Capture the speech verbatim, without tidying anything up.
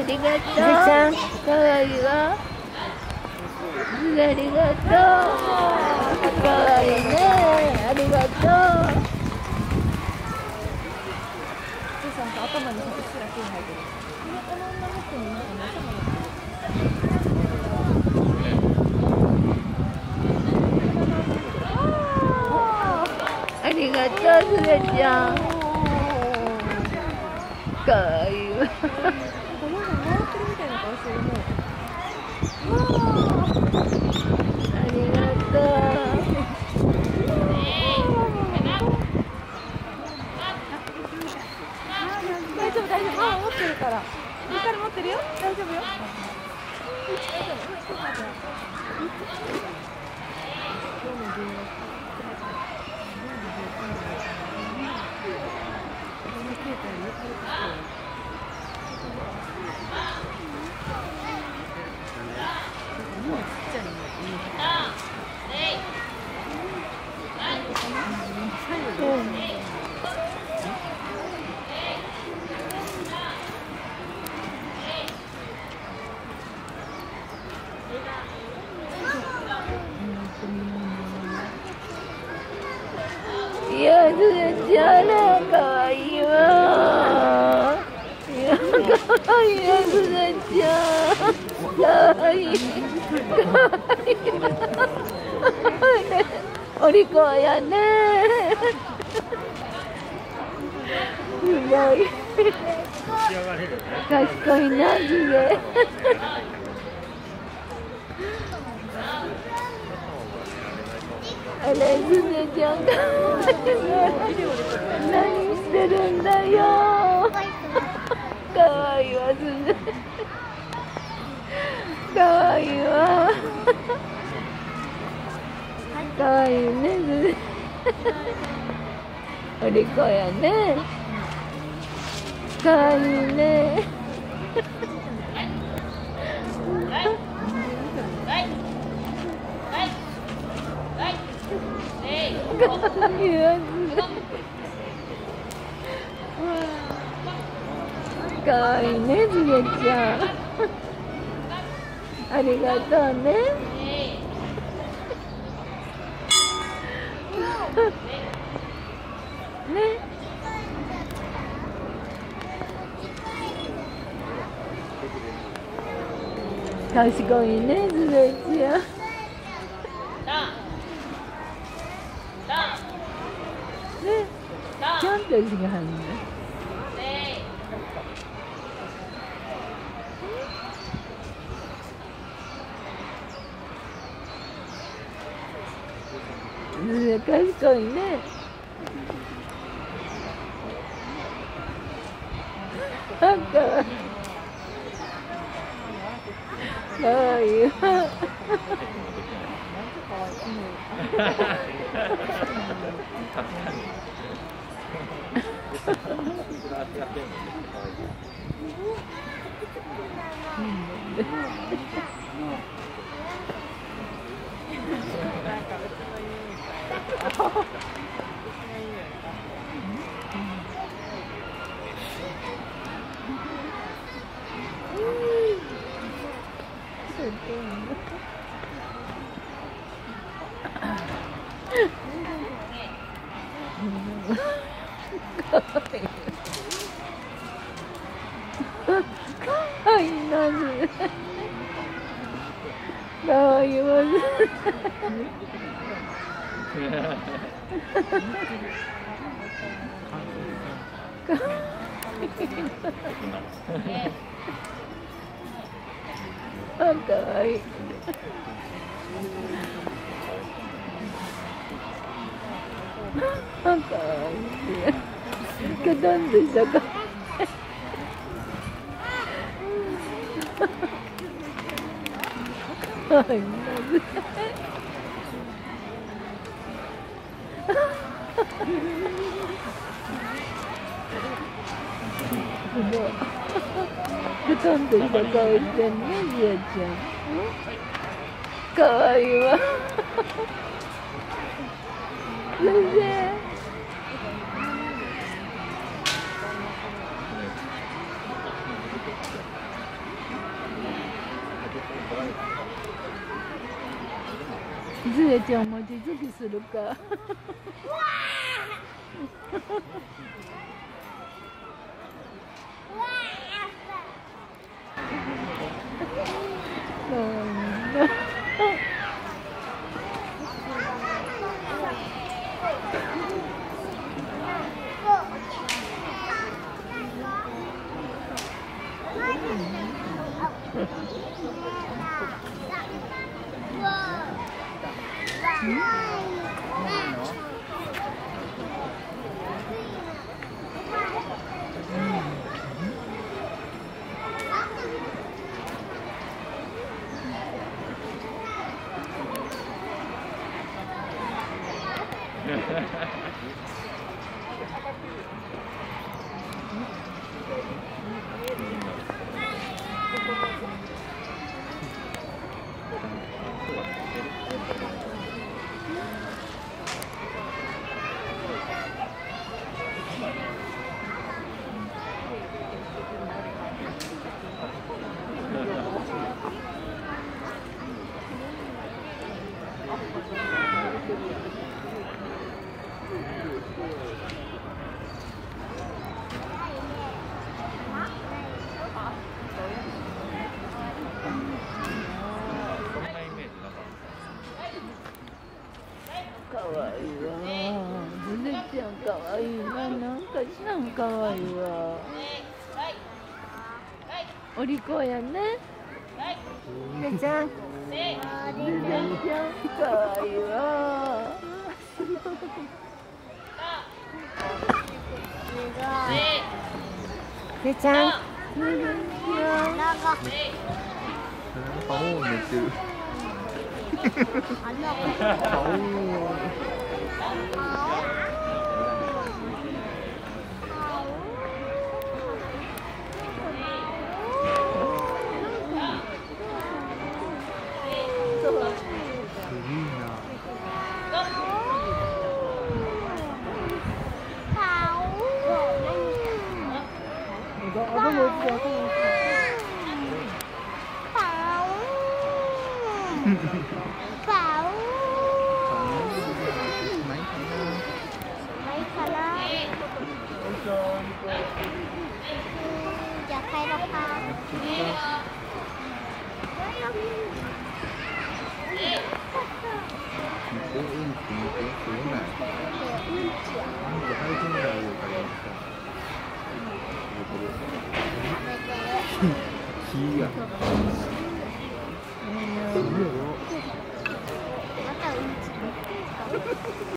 りがとう。かわいいわ。ありがとう。かわいいね。ありがとう。お父さんと頭にうっすら毛生えてる。この女の子になんか頭がありがとう、すずちゃん。かわいいわ。ありがとう。大丈夫、大丈夫。ママ持ってるから。ミカル持ってるよ。大丈夫よ。いや、すずちゃんね、かわいいわ。いや、かわいいよ、すずちゃん。かわいい。かわいい。お利口やね。すごい。賢いな、すげ。あれ、すずちゃん、かわいいね。何してるんだよ。かわいいわ、すず。かわいいわ。かわいいね、すず。お利口やね。かわいいね。かわいいわ。かわいいね、すずちゃん。ありがとうね。ね。賢いね、すずちゃん。ね、ちゃんと字が入るね。賢いね。あ、かわいい。かわいいわ。かわいいな、かわいいわ。あ、かわいい。あ、かわいい。かどんでしたか。かわいいな。すごい。くとんとした顔してんね、じやちゃん。かわいいわ。先生。 せちゃん餅つきするか。かわいいわ。ずずちゃんかわいいな。なんかしらんかわいいわ。お利口やね。ずずちゃん。ずずちゃんかわいいわ。ずずちゃん。ずずちゃん。 顔を寝てる。 อยากใครราคาこううんちにこうするなよ。なんで配信があるから木が。 またうんち